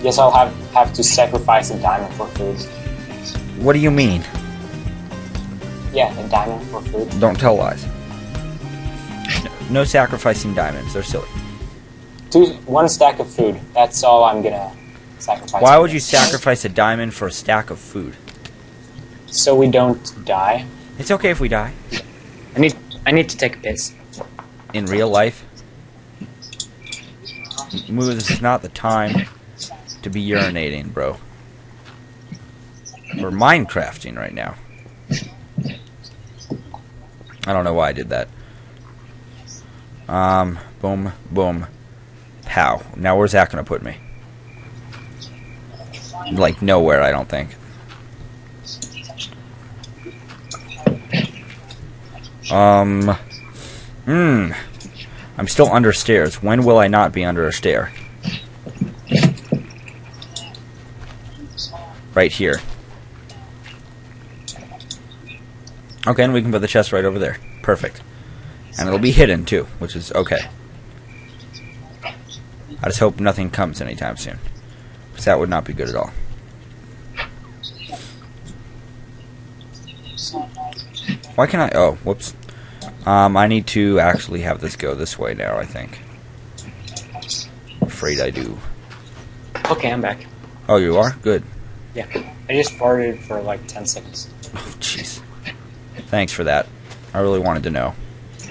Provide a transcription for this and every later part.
Guess I'll have to sacrifice a diamond for food. What do you mean? Yeah, a diamond for food. Don't tell lies. No sacrificing diamonds. They're silly. 1 stack of food. That's all I'm gonna sacrifice. Why would you sacrifice a diamond for a stack of food? So we don't die. It's okay if we die. I need to take a piss. In real life? Moo, this is not the time to be urinating, bro. We're Minecrafting right now. I don't know why I did that. Boom, boom, pow. Now where's that gonna put me? Like nowhere, I don't think. I'm still under stairs. When will I not be under a stair? Right here. Okay, and we can put the chest right over there. Perfect. And it'll be hidden, too, which is okay. I just hope nothing comes anytime soon. Because that would not be good at all. Why can't I... Oh, whoops. I need to actually have this go this way now, I think. Afraid I do. Okay, I'm back. Oh, you are? Good. Yeah. I just farted for like 10 seconds. Oh, jeez. Thanks for that. I really wanted to know.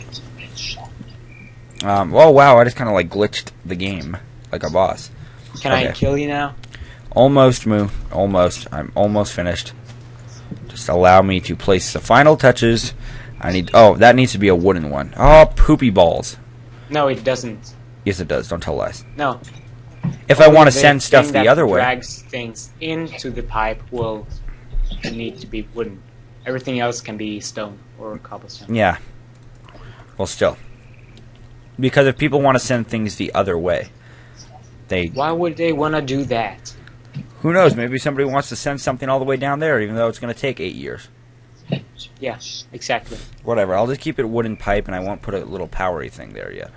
Oh, wow, I just kind of like glitched the game like a boss. Can I kill you now? Almost, Moo. Almost. I'm almost finished. Just allow me to place the final touches. I need... Oh, that needs to be a wooden one. Oh, poopy balls. No, it doesn't. Yes, it does. Don't tell lies. No. If I want to send stuff the other way... drags things into the pipe will need to be wooden. Everything else can be stone or cobblestone. Yeah. Well, still. Because if people want to send things the other way, they... Why would they want to do that? Who knows? Maybe somebody wants to send something all the way down there, even though it's going to take 8 years. Yeah, exactly. Whatever. I'll just keep it wooden pipe, and I won't put a little powery thing there yet.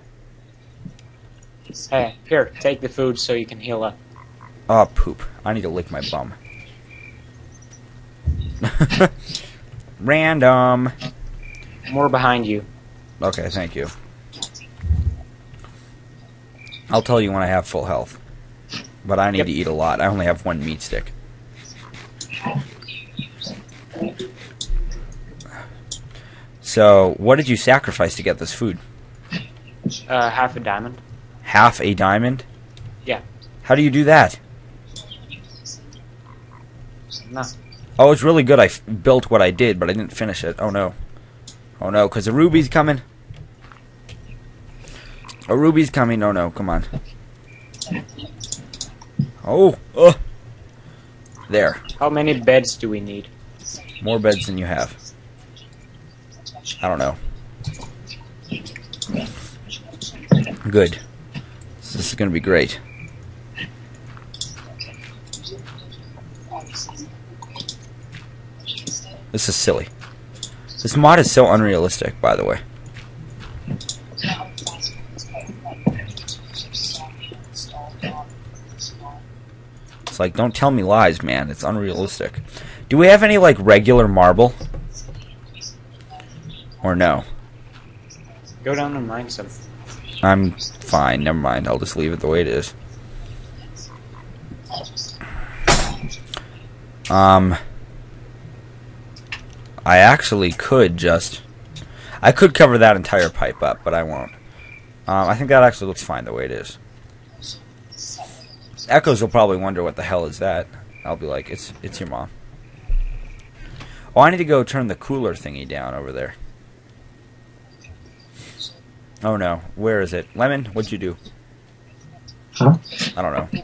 Hey, here, take the food so you can heal up. Oh, poop. I need to lick my bum. Random. More behind you. Okay, thank you. I'll tell you when I have full health. But I need to eat a lot. I only have 1 meat stick. So, what did you sacrifice to get this food? Half a diamond. Half a diamond? Yeah. How do you do that? No. Oh, it's really good. I built what I did, but I didn't finish it. Oh, no. Oh, no, because a ruby's coming. A ruby's coming. Oh, no, come on. Oh, there. How many beds do we need? More beds than you have. I don't know. Good. This is going to be great. This is silly. This mod is so unrealistic, by the way. It's like, don't tell me lies, man. It's unrealistic. Do we have any, like, regular marble? Or no? Go down and mine some. I'm fine. Never mind. I'll just leave it the way it is. I actually could just... I could cover that entire pipe up, but I won't. I think that actually looks fine the way it is. Echoes will probably wonder what the hell is that. I'll be like, it's your mom. Oh, I need to go turn the cooler thingy down over there. Oh no, where is it? Lemon, what'd you do? Huh? I don't know.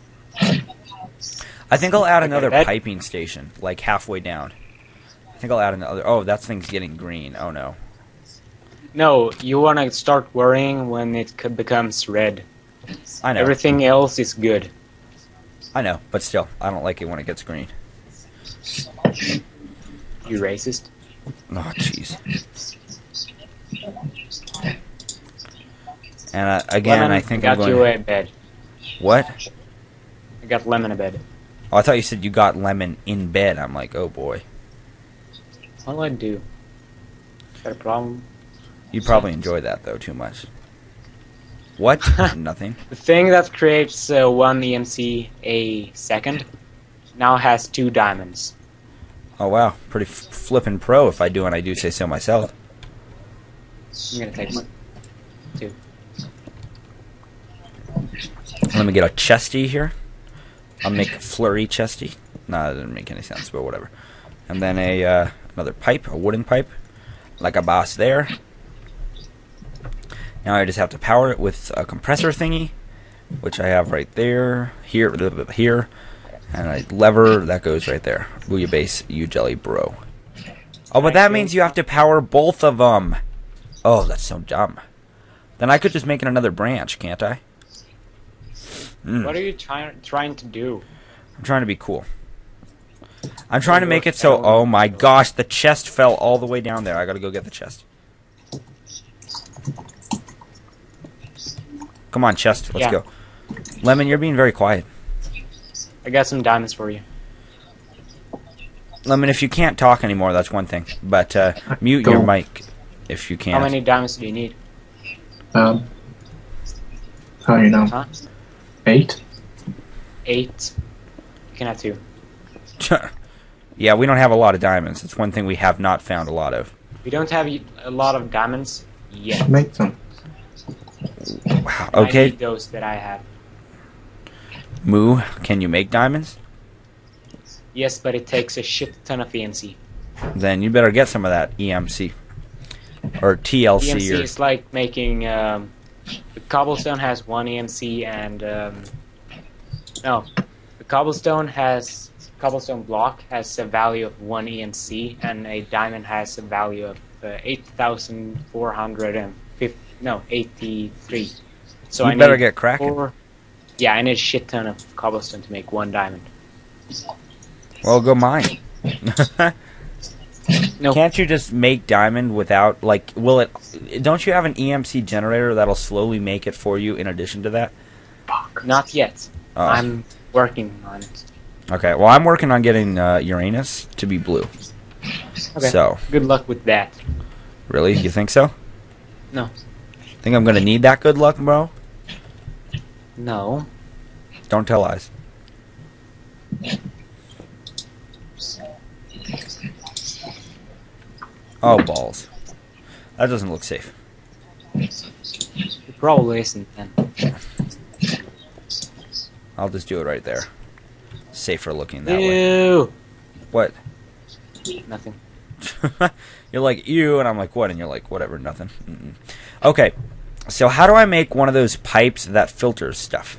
I think I'll add another piping station, like halfway down. I think I'll add another... Oh, that thing's getting green. Oh no. No, you want to start worrying when it becomes red. I know. Everything else is good. I know, but still, I don't like it when it gets green. You racist? Oh, jeez. And again, Lemon, I think got I'm going... you a bed. What? I I got lemon a bed. Oh, I thought you said you got lemon in bed. I'm like, oh boy. What'll I do? Got a problem? You probably enjoy that though too much. What? Nothing. The thing that creates 1 EMC a second now has 2 diamonds. Oh wow, pretty flippin' pro if I do and I do say so myself. I'm gonna take 2. Let me get a chesty here. I'll make a flurry chesty. No, that didn't make any sense, but whatever. And then another pipe, a wooden pipe, like a boss there. Now I just have to power it with a compressor thingy, which I have right there, here, and a lever that goes right there. Booyah you jelly bro. Oh, but that means you have to power both of them. Oh, that's so dumb. Then I could just make it another branch, can't I? What are you trying to do? I'm trying to be cool. I'm trying to make it so... Oh my gosh, the chest fell all the way down there. I gotta go get the chest. Come on, chest. Let's go. Lemon, you're being very quiet. I got some diamonds for you. Lemon, if you can't talk anymore, that's one thing. But mute your mic if you can't. How many diamonds do you need? How do you know? Huh? 8? 8. You can have 2. Yeah, we don't have a lot of diamonds. That's one thing we have not found a lot of. We don't have a lot of diamonds yet. Make them. Wow. Okay. I need those that I have. Moo, can you make diamonds? Yes, but it takes a shit ton of EMC. Then you better get some of that EMC. Or TLC. EMC or... is like making... the cobblestone has 1 EMC and... no. The cobblestone block has a value of 1 EMC and a diamond has a value of 8,450... No, 83. So you better get cracking. Yeah, I need a shit ton of cobblestone to make 1 diamond. Well, go mine. No. Can't you just make diamond without, like, will it... Don't you have an EMC generator that'll slowly make it for you in addition to that? Not yet. Oh. I'm working on it. Okay, well, I'm working on getting Uranus to be blue. Okay. So. Good luck with that. Really? You think so? No. Think I'm going to need that good luck, bro? No. Don't tell lies. Oh, balls. That doesn't look safe. It probably isn't then. I'll just do it right there. Safer looking that way. Ew. What? Nothing. You're like, ew, and I'm like, what? And you're like, whatever, nothing. Okay, so how do I make one of those pipes that filters stuff?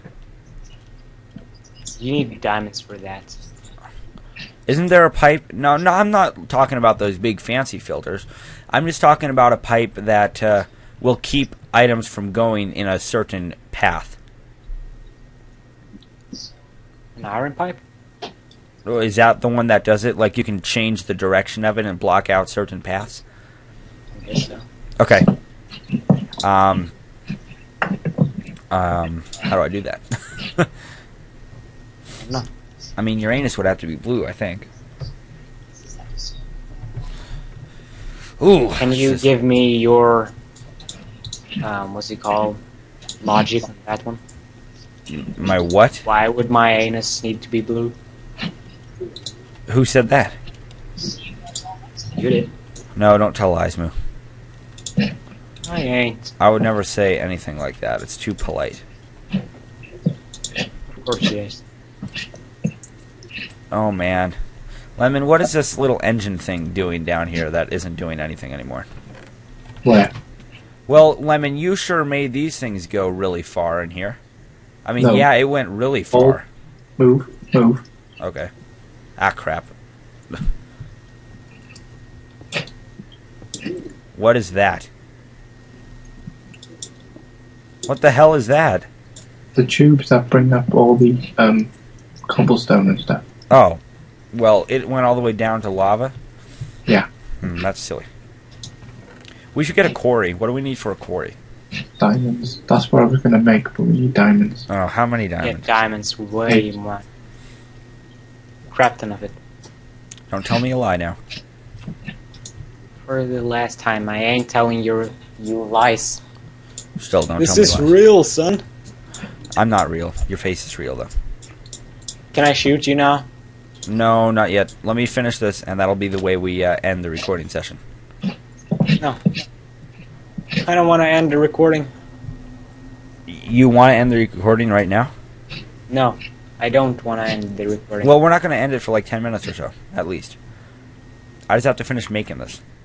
You need diamonds for that. Isn't there a pipe? No, I'm not talking about those big fancy filters. I'm just talking about a pipe that will keep items from going in a certain path. An iron pipe? Oh, is that the one that does it? Like you can change the direction of it and block out certain paths? I guess so. Okay. How do I do that? No. I mean, Uranus would have to be blue, I think. Ooh. Can you give me your what's it called? Logic on that one? My what? Why would my anus need to be blue? Who said that? You did. No, don't tell lies, Moo. I ain't. I would never say anything like that. It's too polite. Of course she is. Oh, man. Lemon, what is this little engine thing doing down here that isn't doing anything anymore? Where? Well, Lemon, you sure made these things go really far in here. I mean, No. yeah, it went really far. Move. Okay. Ah, crap. What is that? What the hell is that? The tubes that bring up all the cobblestone and stuff. Oh. Well, it went all the way down to lava? Yeah. That's silly. We should get a quarry. What do we need for a quarry? Diamonds. That's what I was gonna make, but we need diamonds. Oh, how many Get diamonds? diamonds way more. Crap ton of it. Don't tell me a lie now. For the last time, I ain't telling you lies. Still don't This tell me is lies. real, son. I'm not real. Your face is real, though. Can I shoot you now? No, not yet. Let me finish this, and that'll be the way we end the recording session. No. I don't want to end the recording. You want to end the recording right now? No, I don't want to end the recording. Well, we're not going to end it for like 10 minutes or so, at least. I just have to finish making this.